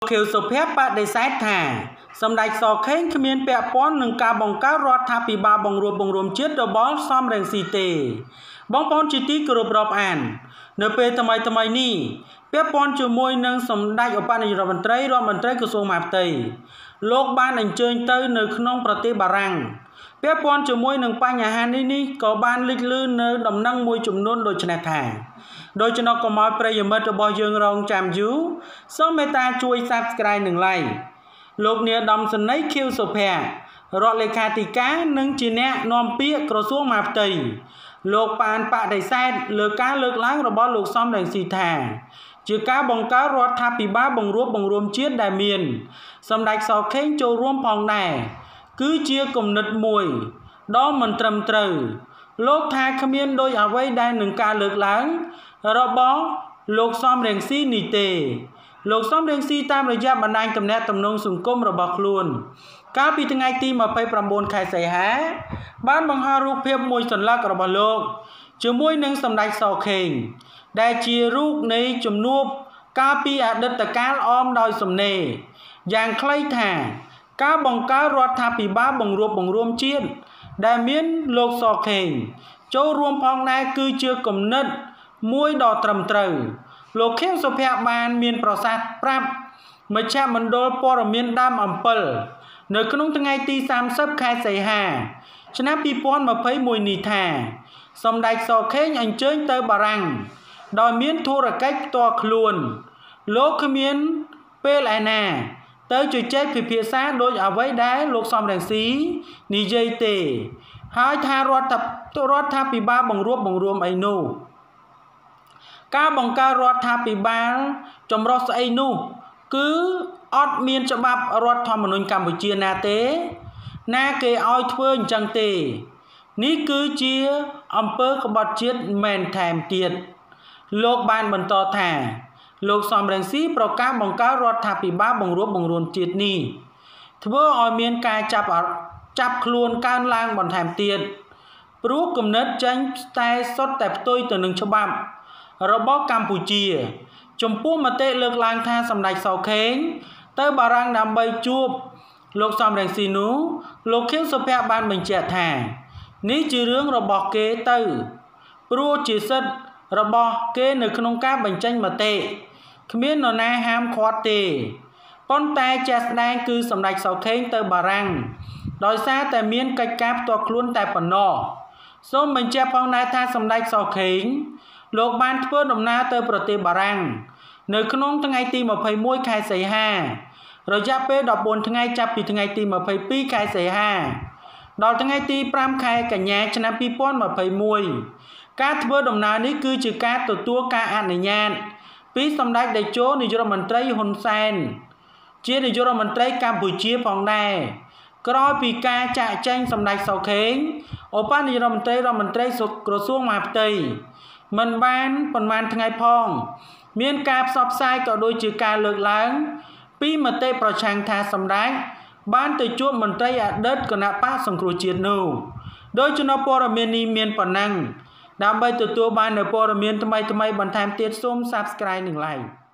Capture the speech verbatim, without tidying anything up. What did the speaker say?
ខៀវសុភ័ក្របដិសេធថាសម្ដេចសខេងគ្មានពាក់ព័ន្ធនឹងការបង្កើតរដ្ឋាភិបាលបង្រួបបង្រួមជាតិរបស់សំរងស៊ីទេបងប្អូនជាទីគោរពរាប់អាននៅពេលថ្មីថ្មីនេះពាក់ព័ន្ធជាមួយនឹងសម្ដេចឧបនាយករដ្ឋមន្ត្រីរដ្ឋមន្ត្រីក្រសួងមហាផ្ទៃលោកបានអញ្ជើញទៅនៅក្នុងប្រទេសបារាំងពាក់ព័ន្ធជាមួយនឹងបញ្ហានេះនេះក៏បានលេចលឺនៅដំណឹងមួយចំនួនដូចនេះថាដូច្នោះកុំឲ្យប្រិយមិត្តរបស់យើងរងចាំយូរសូមមេត្តាជួយ Subscribe និង Like លោកនាយឧត្តមសេនីយ៍ ខៀវ សុភ័ក្ររដ្ឋលេខាធិការនិងជាអ្នកនាំពាក្យក្រសួងមហាផ្ទៃលោកបានបដិសេធលើការលើកឡើងរបស់លោកសំរងស៊ីថាជាការបង្កើតរដ្ឋាភិបាលបង្រួបបង្រួមជាតិដែលមានសម្ដេចសខេងចូលរួមផងដែរគឺជាគំនិតមួយដ៏មិនត្រឹមត្រូវលោកថាគ្មានដោយអ្វីដែលនឹងការលើកឡើងរបស់លោកសំរងស៊ីនេះទេលោកសំរងស៊ីតាមរយៈបណ្ដាញទំនាក់ទំនងសង្គមរបស់ខ្លួនកាលពីថ្ងៃទីម្ភៃប្រាំបួនខែសីហាបានបង្ហោះរូបភាពមួយសន្លឹករបស់លោកជាមួយនឹងសម្ដេចសខេងដែលជារូបនៃជំនួបកាលពីអតីតកាលអមដោយសំណេរយ៉ាងខ្លីថាការបង្កើតរដ្ឋាភិបាលបង្រួបបង្រួមជាតិដែលមានលោកសខេងចូលរួមផងដែរគឺជាគំនិតមួយដ៏ត្រឹមត្រូវលោកខៀវសុភ័ក្របានមានប្រសាសន៍ប្រាប់មជ្ឈមណ្ឌលព័ត៌មានដើមអំពិលនៅក្នុងថ្ងៃទីសាមសិបខែសីហាឆ្នាំពីរពាន់ម្ភៃមួយនេះថាសម្ដេចសខេងអញ្ជើញទៅបារាំងដោយមានធុរកិច្ចផ្ទាល់ខ្លួនលោកគ្មានពេលឯណាទៅជជែកពិភាក្សាដោយអ្វីដែលលោកសំរងស៊ីនិយាយទេហើយថារដ្ឋរដ្ឋាភិបាលបង្រួបបង្រួមអីនោះការបង្កើតរដ្ឋាភិបាលចម្រុះស្អីនោះគឺអត់មានច្បាប់រដ្ឋធម្មនុញ្ញកម្ពុជាណាទេណាគេឲ្យធ្វើអញ្ចឹងទេនេះគឺជាអំពើក្បត់ជាតិមែនថែមទៀតលោកបានបន្តថាលោកសំរងស៊ីប្រកាសបង្កើតរដ្ឋាភិបាលបង្រួបបង្រួមជាតិនេះធ្វើឲ្យមានការចាប់ចាប់ខ្លួនកើនឡើងបន្ថែមទៀតព្រោះគំនិតចេញតែសុទ្ធតែផ្ទុយទៅនឹងច្បាប់របស់កម្ពុជាចំពោះមតិលើកឡើងថាសម្ដេចសខេងទៅបារាំងដើម្បីជួបលោកសំរងស៊ីនោះលោកខៀវសុភ័ក្របានបញ្ជាក់ថានេះជារឿងរបស់គេទៅព្រោះជាសិទ្ធិរបស់គេនៅក្នុងការបញ្ចេញមតិគ្មាននរណាហាមឃាត់ទេប៉ុន្តែជាក់ស្ដែងគឺសម្ដេចសខេងទៅបារាំងដោយសារតែមានកិច្ចការផ្ទាល់ខ្លួនតែប៉ុណ្ណោះសូមបញ្ជាក់ផងដែរថាសម្ដេចសខេងលោកបានធ្វើដំណើរទៅប្រទេសបារាំងនៅក្នុងថ្ងៃទីម្ភៃមួយខែសីហារយៈពេលដប់បួនថ្ងៃចាប់ពីថ្ងៃទីម្ភៃពីរខែសីហាដល់ថ្ងៃទីប្រាំខែកញ្ញាឆ្នាំពីរពាន់ម្ភៃមួយការធ្វើដំណើរនេះគឺជាការទទួលការអនុញ្ញាតពីសម្ដេចតេជោនាយករដ្ឋមន្ត្រីហ៊ុនសែនជានាយករដ្ឋមន្ត្រីកម្ពុជាផងដែរក្រោយពីការចាក់ចែងសម្ដេចសខេងឧបនាយករដ្ឋមន្ត្រីរដ្ឋមន្ត្រីក្រសួងមហាផ្ទៃមិនបានប៉ុន្មានថ្ងៃផងមានការផ្សព្វផ្សាយក៏ដូចជាការលើកឡើងពីមតិប្រឆាំងថាសម្ដេចបានទៅជួបមន្ត្រីអតីតគណៈបកសង្គ្រោះជាតិនោះដោយចំណព័ត៌មាននេះមានប៉ុណ្ណឹងដើម្បីទទួលបាននូវព័ត៌មានថ្មីៗបន្ថែមទៀតសូម Subscribe និង Like